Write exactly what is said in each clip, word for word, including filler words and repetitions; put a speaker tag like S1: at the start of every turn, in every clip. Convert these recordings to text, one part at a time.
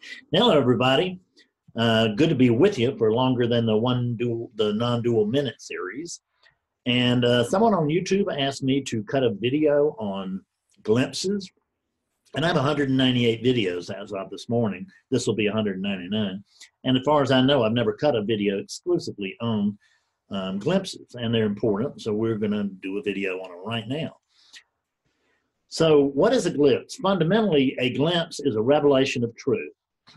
S1: Hello, everybody. Uh, good to be with you for longer than the one dual, the non-dual minute series. And uh, someone on YouTube asked me to cut a video on glimpses, and I have one hundred ninety-eight videos as of this morning. This will be one hundred ninety-nine. And as far as I know, I've never cut a video exclusively on um, glimpses, and they're important. So we're going to do a video on them right now. So what is a glimpse? Fundamentally, a glimpse is a revelation of truth.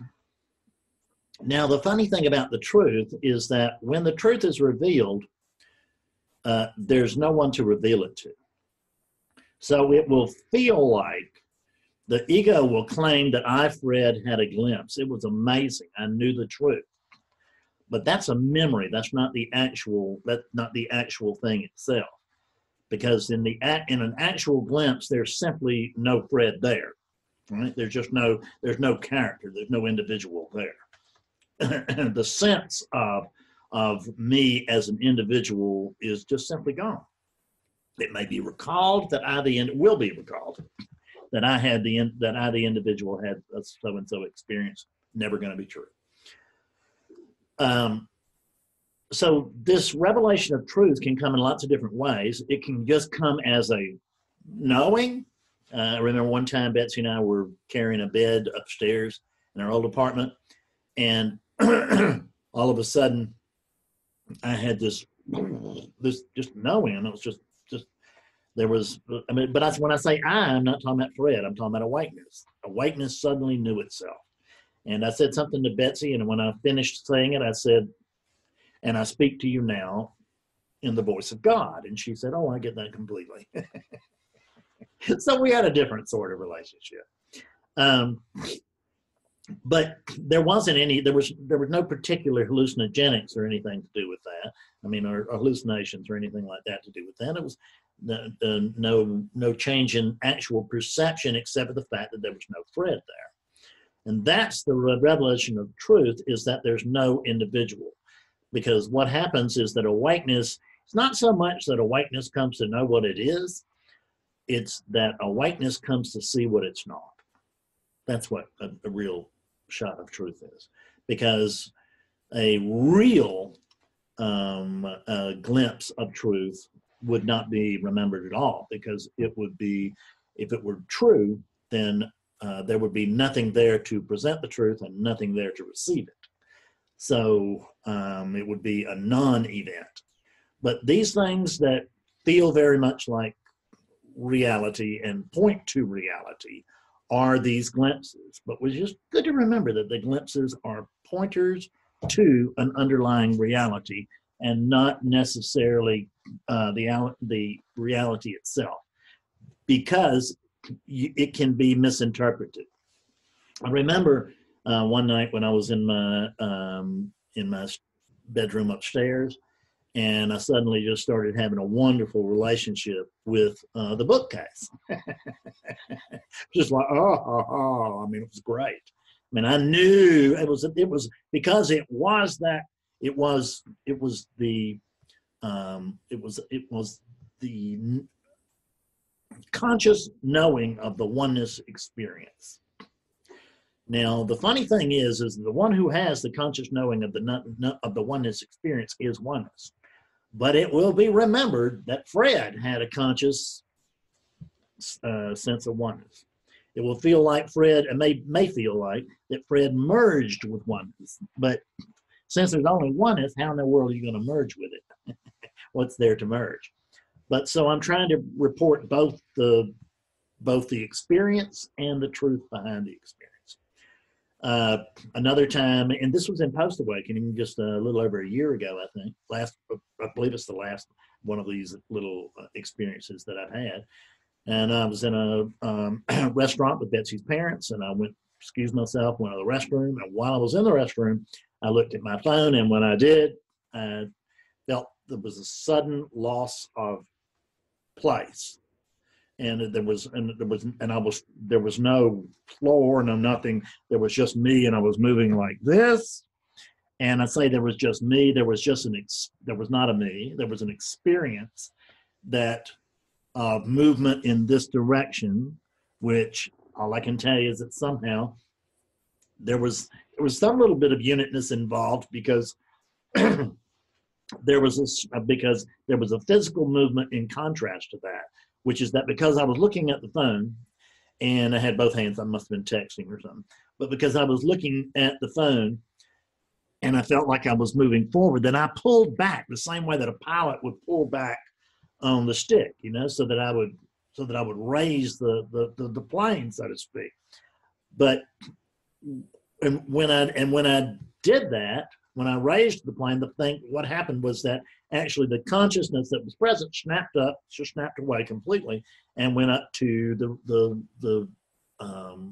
S1: Now, the funny thing about the truth is that when the truth is revealed, uh, there's no one to reveal it to. So it will feel like the ego will claim that I, Fred, had a glimpse. It was amazing. I knew the truth. But that's a memory. That's not the actual, that's not the actual thing itself. Because in the in an actual glimpse, there's simply no Fred there. Right? There's just no, there's no character. There's no individual there. The sense of, of me as an individual is just simply gone. It may be recalled that I the will be recalled that I had the that I the individual had a so and so experience. Never going to be true. Um, so this revelation of truth can come in lots of different ways. It can just come as a knowing. Uh, I remember one time Betsy and I were carrying a bed upstairs in our old apartment, and all of a sudden, I had this, this just knowing, and it was just, just there was. I mean, but that's when I say I, I'm not talking about Fred. I'm talking about awakeness. Awakeness suddenly knew itself, and I said something to Betsy, and when I finished saying it, I said, "And I speak to you now, in the voice of God." And she said, "Oh, I get that completely." So we had a different sort of relationship. Um, But there wasn't any, there was there was no particular hallucinogenics or anything to do with that. I mean, or, or hallucinations or anything like that to do with that. It was the, the, no, no change in actual perception except for the fact that there was no Fred there. And that's the revelation of truth, is that there's no individual. Because what happens is that awakeness, it's not so much that awakeness comes to know what it is, it's that awakeness comes to see what it's not. That's what a, a real shot of truth is, because a real um, uh, glimpse of truth would not be remembered at all, because it would be, if it were true, then uh, there would be nothing there to present the truth and nothing there to receive it. So um, it would be a non-event. But these things that feel very much like reality and point to reality are these glimpses. But it's just good to remember that the glimpses are pointers to an underlying reality and not necessarily uh, the, the reality itself, because it can be misinterpreted. I remember uh, one night when I was in my, um, in my bedroom upstairs, and I suddenly just started having a wonderful relationship with uh, the bookcase. Just like, oh, oh, oh, I mean, it was great. I mean, I knew it was, it was because it was that, it was, it was the, um, it was, it was the conscious knowing of the oneness experience. Now, the funny thing is, is the one who has the conscious knowing of the, of the oneness experience is oneness. But it will be remembered that Fred had a conscious uh, sense of oneness. It will feel like Fred, and may, may feel like that Fred merged with oneness. But since there's only oneness, how in the world are you going to merge with it? What's there to merge? But so I'm trying to report both the, both the experience and the truth behind the experience. Uh, another time, and this was in Post Awakening just a little over a year ago, I think. Last, I believe it's the last one of these little experiences that I've had. And I was in a um, restaurant with Betsy's parents, and I went, excused myself, went to the restroom. And while I was in the restroom, I looked at my phone, and when I did, I felt there was a sudden loss of place. And there was, and there was, and I was, there was no floor, no nothing. There was just me, and I was moving like this. And I say there was just me. There was just an, ex, there was not a me. There was an experience that of movement in this direction, which all I can tell you is that somehow there was there was some little bit of unitness involved because there was this because there was a physical movement in contrast to that, which is that because I was looking at the phone and I had both hands, I must have been texting or something, but because I was looking at the phone and I felt like I was moving forward, then I pulled back the same way that a pilot would pull back on the stick, you know, so that I would so that I would raise the the the, the plane, so to speak. But and when I and when I did that, when I raised the plane, the thing what happened was that actually the consciousness that was present snapped up, just snapped away completely, and went up to the the the um,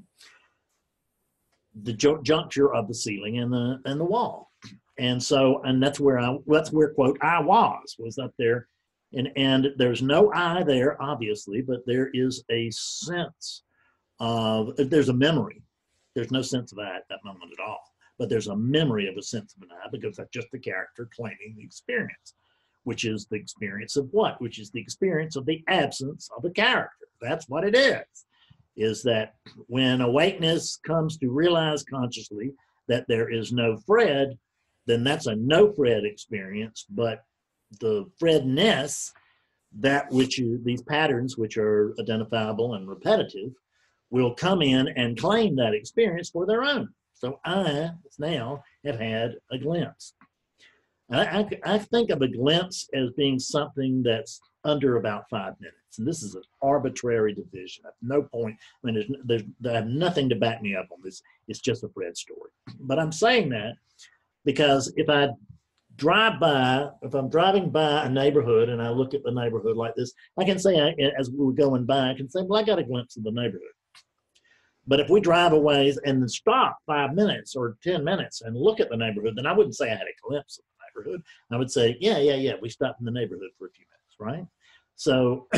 S1: the juncture of the ceiling and the and the wall, and so and that's where I that's where quote I was was up there, and and there's no I there obviously, but there is a sense of there's a memory. There's no sense of I at that moment at all, but there's a memory of a sense of an I because that's just the character claiming the experience, which is the experience of what? Which is the experience of the absence of a character. That's what it is. Is that when awakeness comes to realize consciously that there is no Fred, then that's a no Fred experience, but the Fredness, that which is, these patterns which are identifiable and repetitive, will come in and claim that experience for their own. So I now have had a glimpse. I, I, I think of a glimpse as being something that's under about five minutes. And this is an arbitrary division. At no point, I mean, there's, there's, I have nothing to back me up on this. It's just a Fred story. But I'm saying that because if I drive by, if I'm driving by a neighborhood and I look at the neighborhood like this, I can say, I, as we were going by, I can say, well, I got a glimpse of the neighborhood. But if we drive a ways and then stop five minutes or ten minutes and look at the neighborhood, then I wouldn't say I had a glimpse of the neighborhood. I would say, yeah, yeah, yeah, we stopped in the neighborhood for a few minutes, right? So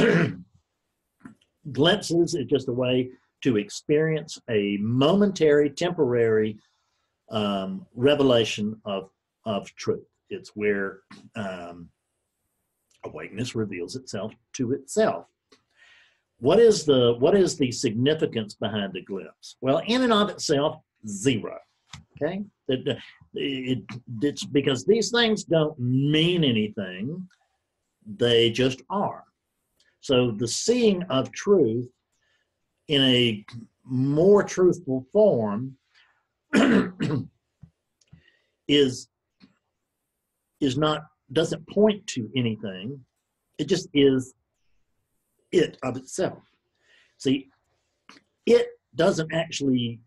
S1: glimpses is just a way to experience a momentary, temporary um, revelation of, of truth. It's where um, awakeness reveals itself to itself. What is the what is the significance behind the glimpse? Well, in and of itself, zero. Okay, it, it, it's because these things don't mean anything; they just are. So the seeing of truth in a more truthful form is is not doesn't point to anything. It just is it of itself. See, it doesn't actually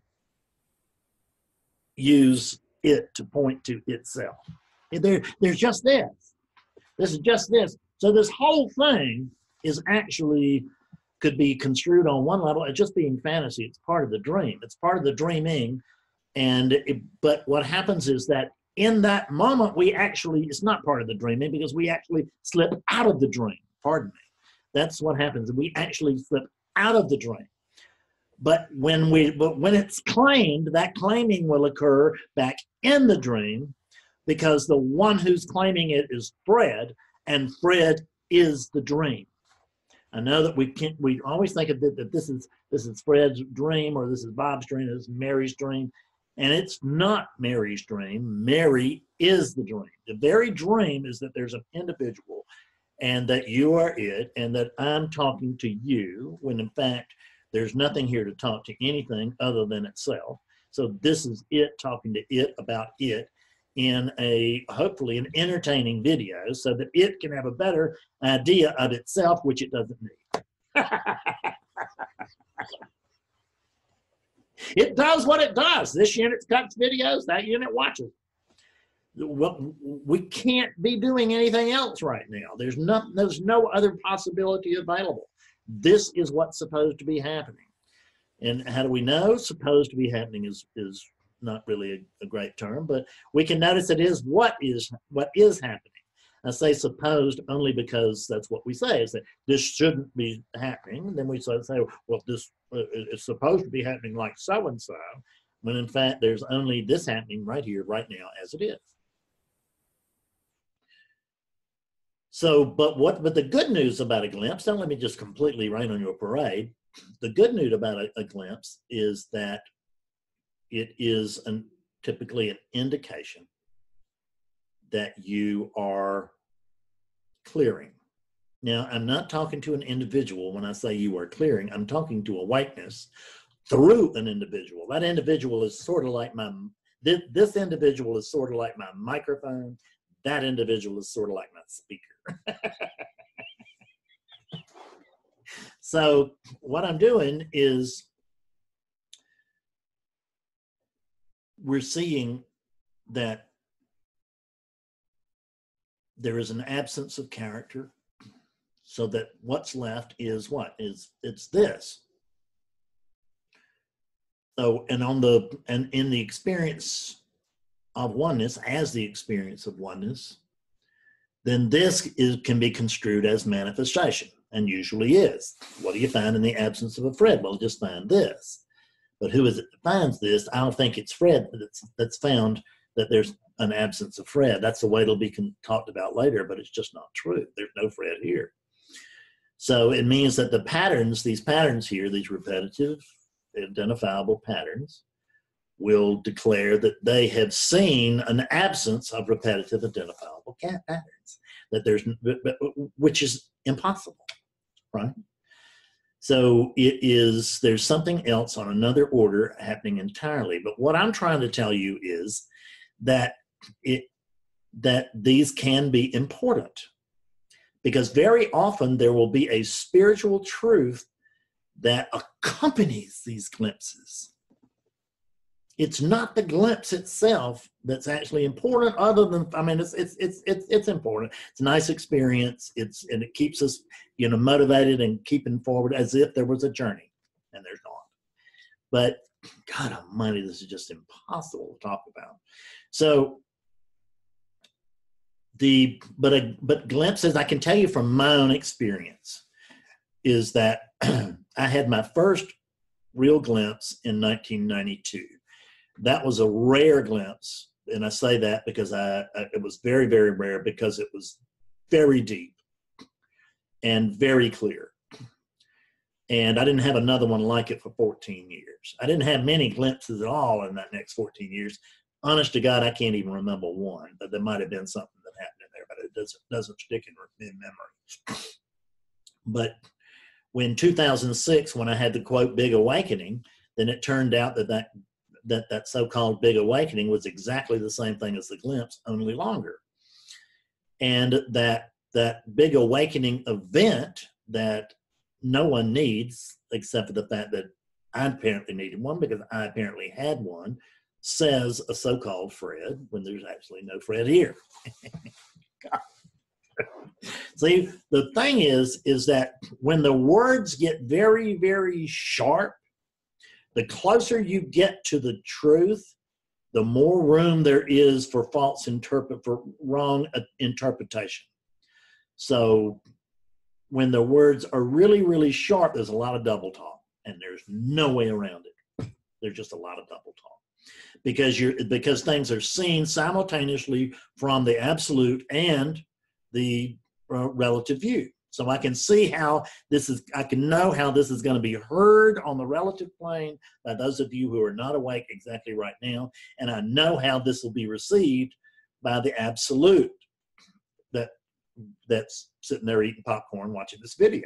S1: use it to point to itself. There, there's just this. This is just this. So this whole thing is actually could be construed on one level as just being fantasy. It's part of the dream. It's part of the dreaming. And it, but what happens is that in that moment, we actually, it's not part of the dreaming because we actually slip out of the dream. Pardon me. That's what happens. We actually slip out of the dream. But when we, but when it's claimed, that claiming will occur back in the dream because the one who's claiming it is Fred, and Fred is the dream. I know that we can't. We always think of it that this is this is Fred's dream, or this is Bob's dream, this is Mary's dream, and it's not Mary's dream. Mary is the dream. The very dream is that there's an individual and that you are it, and that I'm talking to you, when in fact, there's nothing here to talk to anything other than itself. So this is it talking to it about it in a, hopefully, an entertaining video so that it can have a better idea of itself, which it doesn't need. It does what it does. This unit cuts videos, that unit watches. Well, we can't be doing anything else right now. There's no, there's no other possibility available. This is what's supposed to be happening. And how do we know? Supposed to be happening is, is not really a, a great term, but we can notice it is what is what is happening. I say supposed only because that's what we say, is that this shouldn't be happening. And then we say, well, this uh, is supposed to be happening like so-and-so, when in fact there's only this happening right here, right now, as it is. So, but what, but the good news about a glimpse, don't let me just completely rain on your parade. The good news about a, a glimpse is that it is an, typically an indication that you are clearing. Now, I'm not talking to an individual when I say you are clearing. I'm talking to awakeness through an individual. That individual is sort of like my, this, this individual is sort of like my microphone. That individual is sort of like my speaker. So what I'm doing is we're seeing that there is an absence of character, so that what's left is what? Is it's this. So, and on the, and in the experience of oneness, as the experience of oneness, then this is, can be construed as manifestation, and usually is. What do you find in the absence of a Fred? Well, just find this. But who is it that finds this? I don't think it's Fred that's, that's found that there's an absence of Fred. That's the way it'll be talked about later, but it's just not true. There's no Fred here. So it means that the patterns, these patterns here, these repetitive, identifiable patterns, will declare that they have seen an absence of repetitive, identifiable patterns, that there's, which is impossible, right? So it is, there's something else on another order happening entirely. But what I'm trying to tell you is that it, that these can be important, because very often there will be a spiritual truth that accompanies these glimpses. It's not the glimpse itself that's actually important, other than, I mean, it's it's it's it's, it's important. It's a nice experience. It's, and it keeps us, you know, motivated and keeping forward as if there was a journey, and there's not. But God Almighty, this is just impossible to talk about. So the but a, but glimpses, I can tell you from my own experience, is that I had my first real glimpse in nineteen ninety-two. That was a rare glimpse, and I say that because I, I it was very, very rare, because it was very deep and very clear. And I didn't have another one like it for fourteen years. I didn't have many glimpses at all in that next fourteen years. Honest to God, I can't even remember one, but there might have been something that happened in there, but it doesn't, doesn't stick in, in memory. But when two thousand six, when I had the quote big awakening, then it turned out that that, that, that so-called big awakening was exactly the same thing as the glimpse, only longer. And that, that big awakening event that no one needs, except for the fact that I apparently needed one, because I apparently had one, says a so-called Fred, when there's actually no Fred here. See, the thing is, is that when the words get very, very sharp, the closer you get to the truth, the more room there is for false interpret, for wrong interpretation. So when the words are really, really sharp, there's a lot of double talk, and there's no way around it. There's just a lot of double talk, because you're because things are seen simultaneously from the absolute and the uh, relative view. So I can see how this is, I can know how this is going to be heard on the relative plane by those of you who are not awake exactly right now, and I know how this will be received by the absolute that that's sitting there eating popcorn watching this video,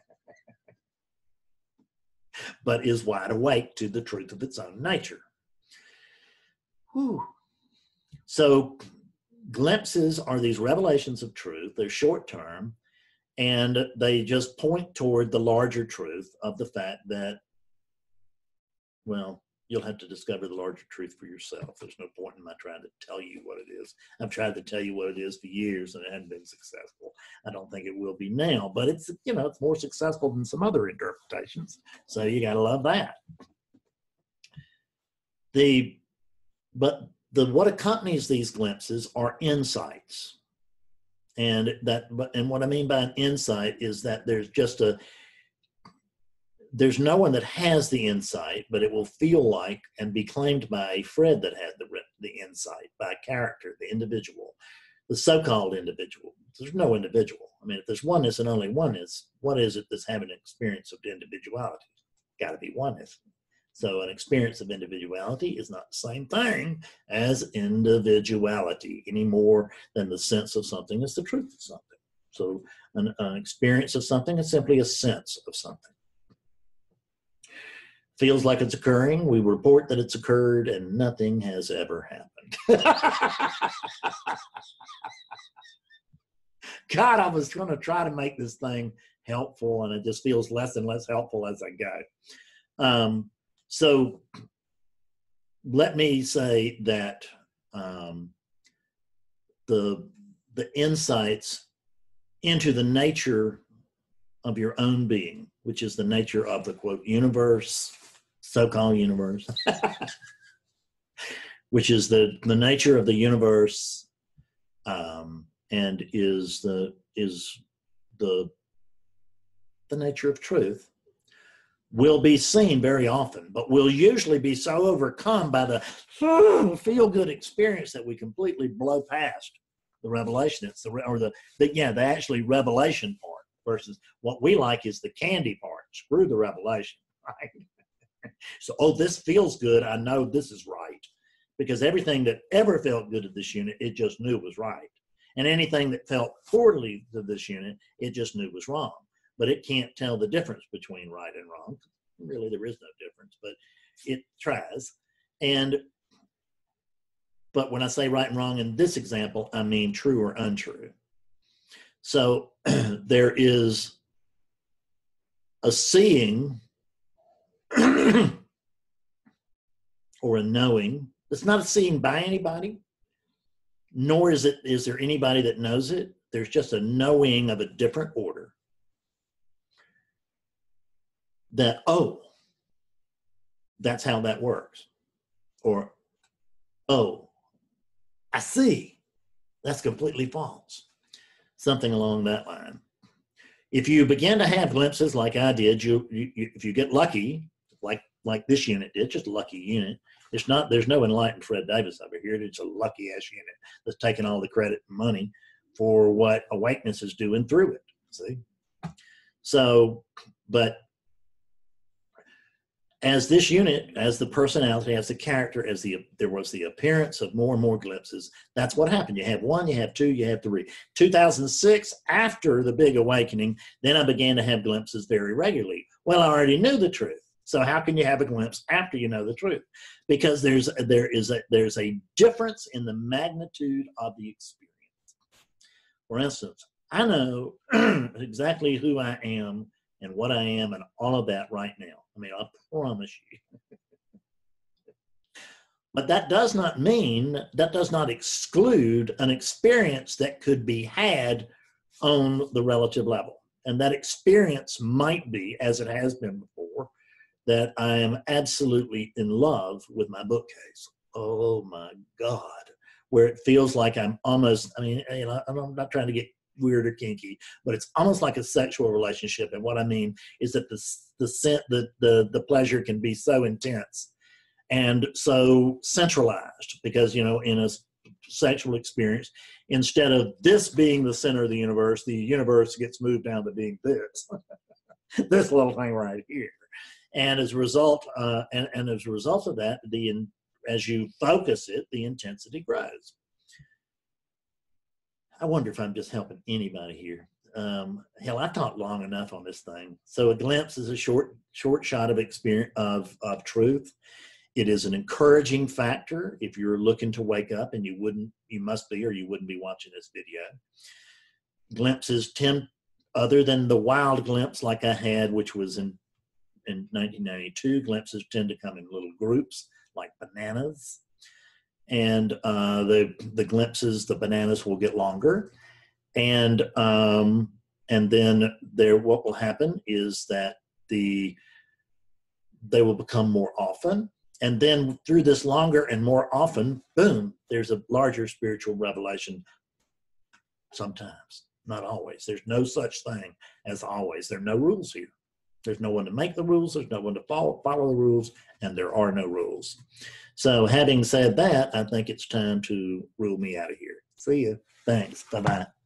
S1: but is wide awake to the truth of its own nature. Whew. So glimpses are these revelations of truth. They're short term, and they just point toward the larger truth of the fact that, well, you'll have to discover the larger truth for yourself. There's no point in my trying to tell you what it is. I've tried to tell you what it is for years, and it hasn't been successful. I don't think it will be now, but it's, you know, it's more successful than some other interpretations. So you got to love that. The, but the, what accompanies these glimpses are insights. And that, and what I mean by an insight is that there's just a, there's no one that has the insight, but it will feel like and be claimed by a Fred that had the, the insight, by a character, the individual, the so-called individual. There's no individual. I mean, if there's oneness and only oneness, what is it that's having an experience of individuality? Got to be oneness. So an experience of individuality is not the same thing as individuality any more than the sense of something is the truth of something. So an, an experience of something is simply a sense of something. Feels like it's occurring, we report that it's occurred, and nothing has ever happened. God, I was going to try to make this thing helpful, and it just feels less and less helpful as I go. Um, so let me say that um, the, the insights into the nature of your own being, which is the nature of the, quote, universe, so-called universe, which is the, the nature of the universe, um, and is the is the the nature of truth, will be seen very often, but will usually be so overcome by the feel-good experience that we completely blow past the revelation. It's the or the, the yeah the actually revelation part versus what we like is the candy part. Screw the revelation, right? So, oh, this feels good. I know this is right, because everything that ever felt good to this unit, it just knew was right. And anything that felt poorly to this unit, it just knew was wrong. But it can't tell the difference between right and wrong. Really, there is no difference, but it tries. And, but when I say right and wrong in this example, I mean true or untrue. So there is a seeing or a knowing. It's not a seeing by anybody, nor is it, is there anybody that knows it. There's just a knowing of a different order that, oh, that's how that works. Or, oh, I see, that's completely false. Something along that line. If you begin to have glimpses like I did, you, you, if you get lucky, like like this unit did, just a lucky unit. It's not, there's no enlightened Fred Davis over here. It's a lucky ass unit that's taking all the credit and money for what awakeness is doing through it. See? So, but as this unit, as the personality, as the character, as the there was the appearance of more and more glimpses, that's what happened. You have one, you have two, you have three. two thousand six, after the big awakening, then I began to have glimpses very regularly. Well, I already knew the truth. So how can you have a glimpse after you know the truth? Because there's there is a there's a difference in the magnitude of the experience. For instance, I know exactly who I am and what I am and all of that right now. I mean, I promise you. But that does not mean, that does not exclude an experience that could be had on the relative level. And that experience might be, as it has been before, that I am absolutely in love with my bookcase. Oh my God. Where it feels like I'm almost, I mean, you know, I'm not trying to get weird or kinky, but it's almost like a sexual relationship. And what I mean is that the the scent, the the the pleasure can be so intense and so centralized, because, you know, in a sexual experience, instead of this being the center of the universe, the universe gets moved down to being this, this little thing right here. And as a result, uh, and, and as a result of that, the in, as you focus it, the intensity grows. I wonder if I'm just helping anybody here. Um, hell, I've talked long enough on this thing. So a glimpse is a short, short shot of experience of, of truth. It is an encouraging factor if you're looking to wake up, and you wouldn't, you must be, or you wouldn't be watching this video. Glimpses tend, other than the wild glimpse like I had, which was in, in nineteen ninety-two, glimpses tend to come in little groups like bananas. And uh, the the glimpses, the bananas will get longer, and um, and then there, what will happen is that the they will become more often, and then through this longer and more often, boom, there's a larger spiritual revelation. Sometimes, not always. There's no such thing as always. There are no rules here. There's no one to make the rules. There's no one to follow follow the rules, and there are no rules. So having said that, I think it's time to rule me out of here. See ya. Thanks. Bye-bye.